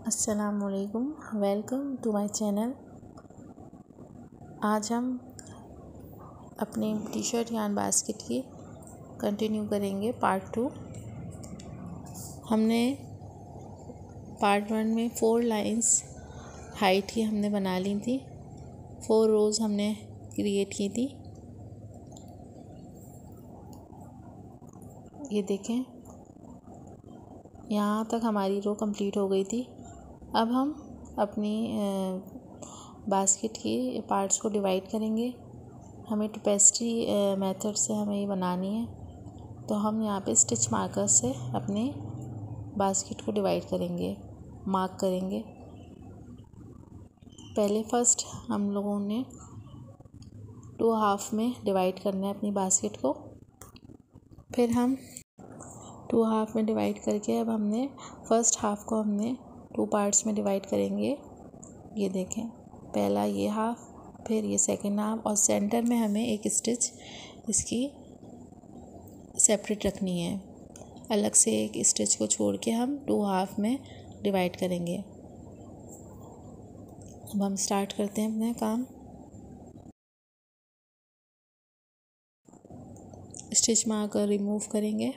अस्सलामुअलैकुम, welcome to my channel. आज हम अपने टी शर्ट यान बास्केट की कंटिन्यू करेंगे पार्ट 2। हमने पार्ट 1 में 4 लाइंस हाइट की हमने बना ली थी, 4 रोज़ हमने क्रिएट की थी। ये देखें, यहाँ तक हमारी रो कंप्लीट हो गई थी। अब हम अपनी बास्केट के पार्ट्स को डिवाइड करेंगे। हमें टपेस्ट्री मेथड से हमें ये बनानी है, तो हम यहाँ पे स्टिच मार्कर से अपने बास्केट को डिवाइड करेंगे, मार्क करेंगे। पहले फर्स्ट हम लोगों ने 2 हाफ में डिवाइड करना है अपनी बास्केट को। फिर हम 2 हाफ में डिवाइड करके अब हमने फर्स्ट हाफ को हमने 2 पार्ट्स में डिवाइड करेंगे। ये देखें, पहला ये हाफ, फिर ये सेकंड हाफ, और सेंटर में हमें एक स्टिच इसकी सेपरेट रखनी है। अलग से एक स्टिच को छोड़ के हम 2 हाफ में डिवाइड करेंगे। अब हम स्टार्ट करते हैं अपना काम। स्टिच मार्कर रिमूव करेंगे।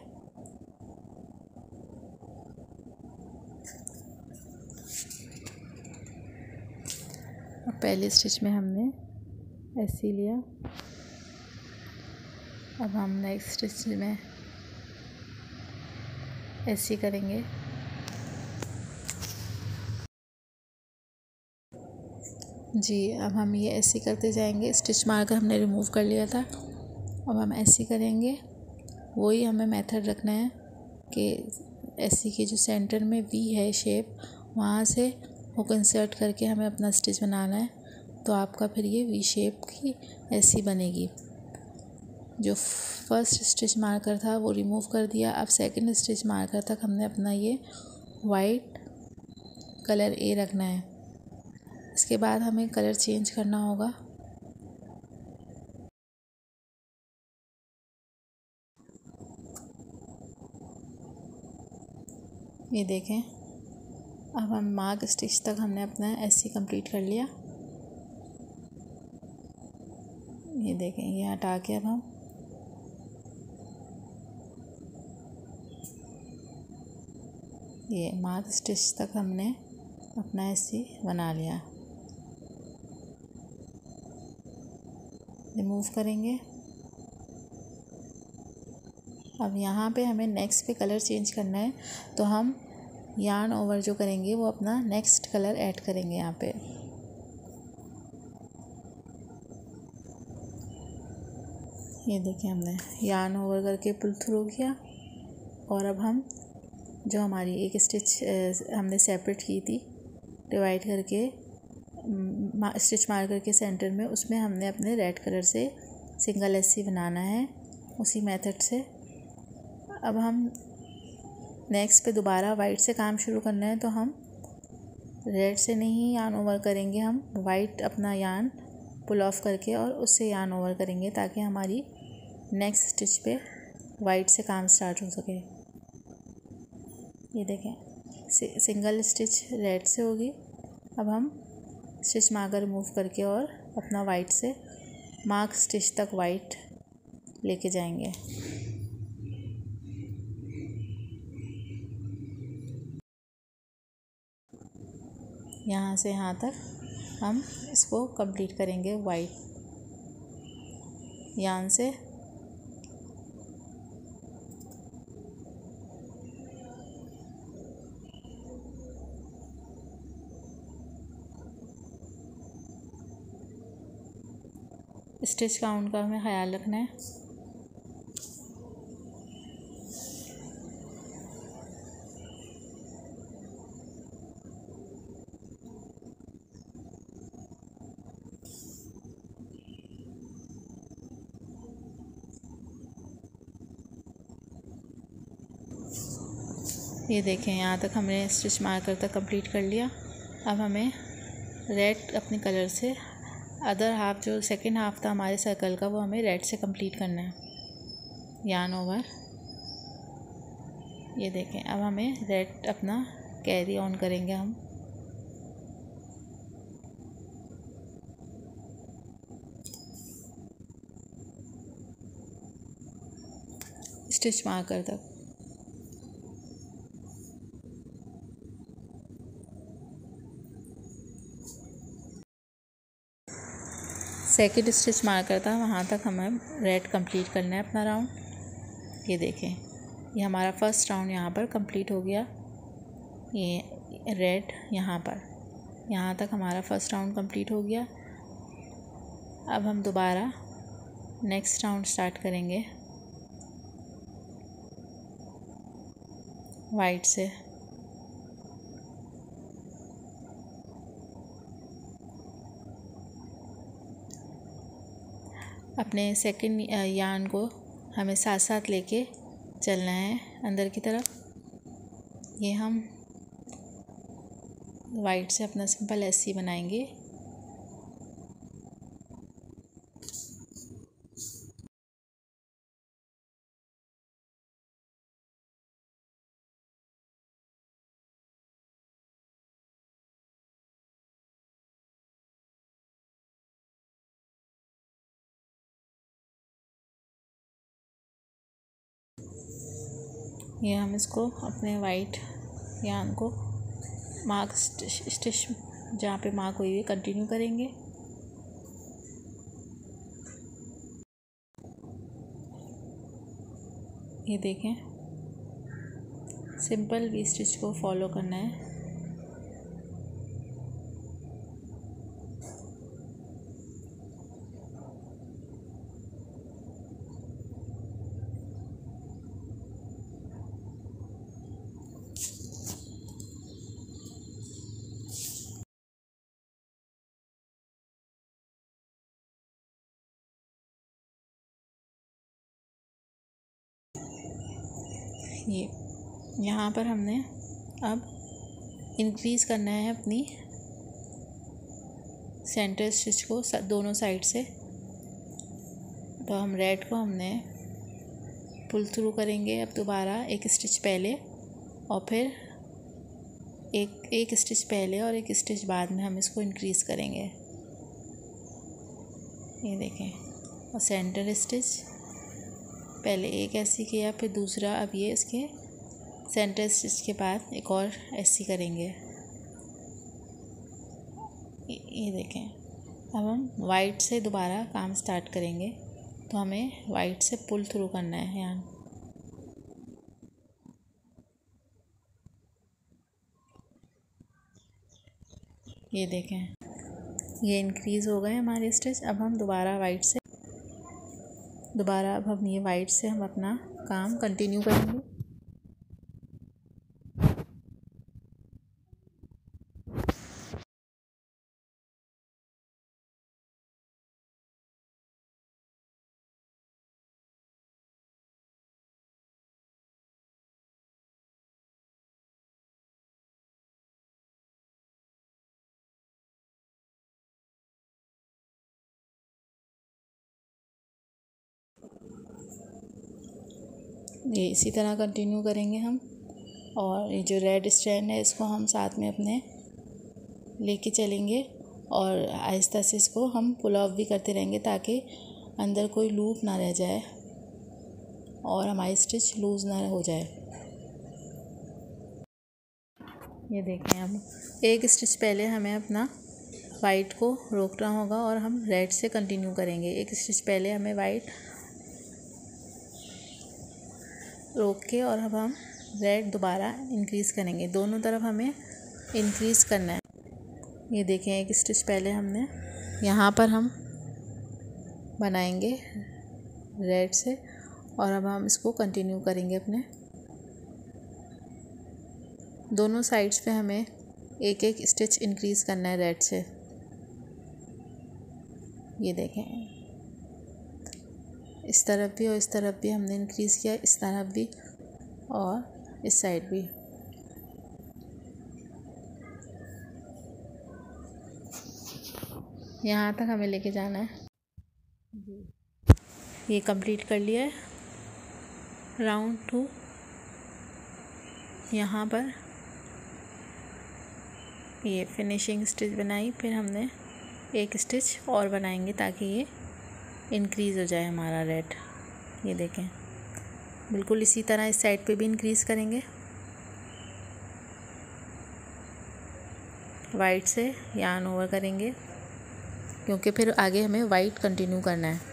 पहले स्टिच में हमने ऐसे लिया। अब हम नेक्स्ट स्टिच में ऐसे करेंगे। जी, अब हम ये ऐसे करते जाएंगे। स्टिच मार्कर हमने रिमूव कर लिया था, अब हम ऐसे करेंगे। वही हमें मेथड रखना है कि ऐसे की जो सेंटर में वी है शेप, वहाँ से हुक इंसर्ट करके हमें अपना स्टिच बनाना है। तो आपका फिर ये वी शेप की ऐसी बनेगी। जो फर्स्ट स्टिच मार्कर था वो रिमूव कर दिया। अब सेकंड स्टिच मार्कर तक हमने अपना ये वाइट कलर ए रखना है। इसके बाद हमें कलर चेंज करना होगा। ये देखें, अब हम मार्क स्टिच तक हमने अपना ऐसे कंप्लीट कर लिया। ये देखें, ये हटा के अब हम ये मार्क स्टिच तक हमने अपना ऐसे बना लिया। रिमूव करेंगे। अब यहाँ पे हमें नेक्स्ट पे कलर चेंज करना है, तो हम यार्न ओवर जो करेंगे वो अपना नेक्स्ट कलर ऐड करेंगे यहाँ पे। ये देखिए, हमने यार्न ओवर करके पुल थ्रू किया। और अब हम जो हमारी एक स्टिच हमने सेपरेट की थी डिवाइड करके स्टिच मार्कर के सेंटर में, उसमें हमने अपने रेड कलर से सिंगल ऐसी बनाना है उसी मेथड से। अब हम नेक्स्ट पे दोबारा वाइट से काम शुरू करना है, तो हम रेड से नहीं यार्न ओवर करेंगे, हम वाइट अपना यार्न पुल ऑफ करके और उससे यार्न ओवर करेंगे, ताकि हमारी नेक्स्ट स्टिच पे वाइट से काम स्टार्ट हो सके। ये देखें, सिंगल स्टिच रेड से होगी। अब हम स्टिच मार्कर रिमूव करके और अपना वाइट से मार्क स्टिच तक वाइट लेके जाएंगे। यहाँ से यहाँ तक हम इसको कंप्लीट करेंगे वाइट यार्न से। स्टिच काउंट का हमें ख्याल रखना है। ये देखें, यहाँ तक हमने स्टिच मार्कर तक कंप्लीट कर लिया। अब हमें रेड अपने कलर से अदर हाफ, जो सेकंड हाफ था हमारे सर्कल का, वो हमें रेड से कंप्लीट करना है यार्न ओवर। ये देखें, अब हमें रेड अपना कैरी ऑन करेंगे हम। स्टिच मार्कर तक। सेकंड स्टिच मार्कर था, वहाँ तक हमें रेड कंप्लीट करना है अपना राउंड। ये देखें, ये हमारा फर्स्ट राउंड यहाँ पर कंप्लीट हो गया। ये रेड यहाँ तक हमारा फर्स्ट राउंड कंप्लीट हो गया। अब हम दोबारा नेक्स्ट राउंड स्टार्ट करेंगे वाइट से। अपने सेकंड यार्न को हमें साथ साथ लेके चलना है अंदर की तरफ। ये हम वाइट से अपना सिंपल ऐसे बनाएंगे। ये हम इसको अपने वाइट यार्न को मार्क स्टिच जहाँ पे मार्क हुई है कंटिन्यू करेंगे। ये देखें, सिंपल वी स्टिच को फॉलो करना है। ये यहाँ पर हमने अब इंक्रीज़ करना है अपनी सेंटर स्टिच को दोनों साइड से। तो हम रेड को हमने पुल थ्रू करेंगे अब दोबारा एक स्टिच पहले और फिर एक स्टिच पहले और एक स्टिच बाद में हम इसको इंक्रीज़ करेंगे। ये देखें, और सेंटर स्टिच पहले एक ऐसी किया, फिर दूसरा, अब ये इसके सेंटर स्टिच के बाद एक और ऐसी करेंगे। ये देखें, अब हम वाइट से दोबारा काम स्टार्ट करेंगे। तो हमें वाइट से पुल थ्रू करना है यहाँ। ये देखें, ये इंक्रीज़ हो गए हमारे स्टिच। अब हम दोबारा अब हम ये वाइट से हम अपना काम कंटिन्यू करेंगे। ये इसी तरह कंटिन्यू करेंगे हम। और ये जो रेड स्ट्रैंड है इसको हम साथ में अपने लेके चलेंगे और आहिस्ता से इसको हम पुल ऑफ भी करते रहेंगे ताकि अंदर कोई लूप ना रह जाए और हमारी स्टिच लूज़ ना हो जाए। ये देखें, अब एक स्टिच पहले हमें अपना वाइट को रोकना होगा और हम रेड से कंटिन्यू करेंगे। एक स्टिच पहले हमें वाइट रोक के और अब हम रेड दोबारा इंक्रीज़ करेंगे। दोनों तरफ हमें इंक्रीज़ करना है। ये देखें, एक स्टिच पहले हमने यहाँ पर हम बनाएंगे रेड से और अब हम इसको कंटिन्यू करेंगे अपने दोनों साइड्स पे हमें एक एक स्टिच इंक्रीज़ करना है रेड से। ये देखें, इस तरफ भी और इस तरफ भी हमने इंक्रीज़ किया, इस तरफ भी और इस साइड भी। यहाँ तक हमें लेके जाना है। ये कंप्लीट कर लिया है राउंड 2। यहाँ पर ये फिनिशिंग स्टिच बनाई, फिर हमने एक स्टिच और बनाएंगे ताकि ये इंक्रीज़ हो जाए हमारा रेड। ये देखें, बिल्कुल इसी तरह इस साइड पे भी इंक्रीज़ करेंगे। वाइट से यार्न ओवर करेंगे क्योंकि फिर आगे हमें वाइट कंटिन्यू करना है।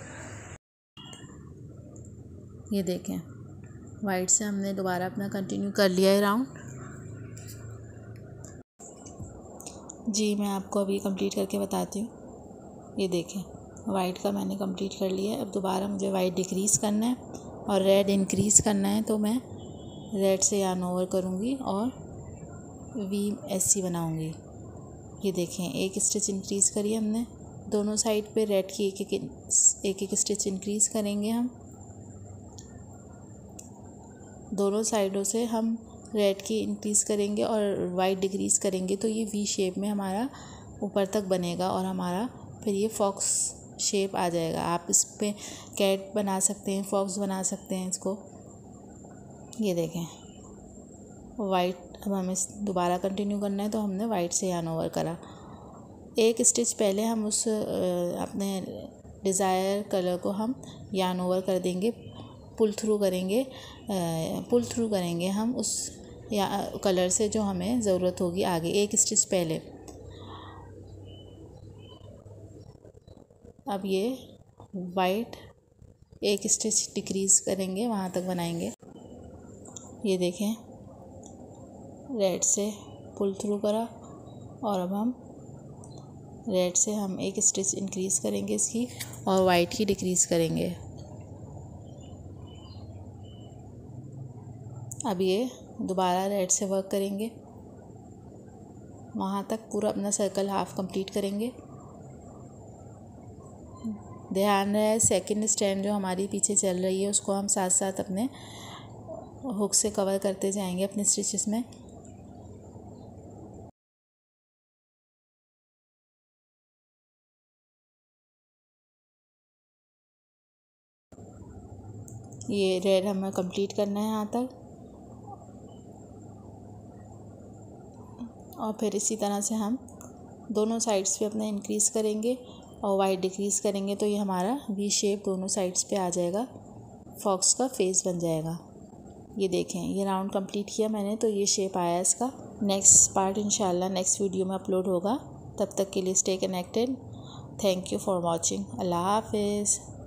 ये देखें, वाइट से हमने दोबारा अपना कंटिन्यू कर लिया है राउंड। जी मैं आपको अभी कंप्लीट करके बताती हूँ। ये देखें, वाइट का मैंने कंप्लीट कर लिया है। अब दोबारा मुझे वाइट डिक्रीज़ करना है और रेड इंक्रीज़ करना है, तो मैं रेड से यार्न ओवर करूँगी और VSC बनाऊँगी। ये देखें, एक स्टिच इंक्रीज़ करी हमने दोनों साइड पे। रेड की एक एक स्टिच इंक्रीज़ करेंगे हम दोनों साइडों से। हम रेड की इंक्रीज़ करेंगे और वाइट डिक्रीज़ करेंगे, तो ये V शेप में हमारा ऊपर तक बनेगा और हमारा फिर ये फॉक्स शेप आ जाएगा। आप इस पे कैट बना सकते हैं, फॉक्स बना सकते हैं इसको। ये देखें, वाइट अब हमें दोबारा कंटिन्यू करना है, तो हमने वाइट से यार्न ओवर करा। एक स्टिच पहले हम उस अपने डिज़ायर कलर को हम यार्न ओवर कर देंगे, पुल थ्रू करेंगे हम उस कलर से जो हमें ज़रूरत होगी आगे। एक स्टिच पहले। अब ये वाइट एक स्टिच डिक्रीज़ करेंगे, वहाँ तक बनाएंगे। ये देखें, रेड से पुल थ्रू करा और अब हम रेड से हम एक स्टिच इंक्रीज़ करेंगे इसकी और वाइट की डिक्रीज़ करेंगे। अब ये दोबारा रेड से वर्क करेंगे, वहाँ तक पूरा अपना सर्कल हाफ कंप्लीट करेंगे। ध्यान रहे सेकंड स्ट्रैंड जो हमारी पीछे चल रही है उसको हम साथ साथ अपने हुक से कवर करते जाएंगे अपने स्टिचेस में। ये रेड हमें कंप्लीट करना है यहाँ तक और फिर इसी तरह से हम दोनों साइड्स पे अपना इंक्रीज़ करेंगे और वाइट डिक्रीज़ करेंगे, तो ये हमारा V शेप दोनों साइड्स पे आ जाएगा, फॉक्स का फेस बन जाएगा। ये देखें, ये राउंड कंप्लीट किया मैंने, तो ये शेप आया इसका। नेक्स्ट पार्ट इंशाल्लाह नेक्स्ट वीडियो में अपलोड होगा। तब तक के लिए stay connected. Thank you for watching. अल्लाह हाफिज़।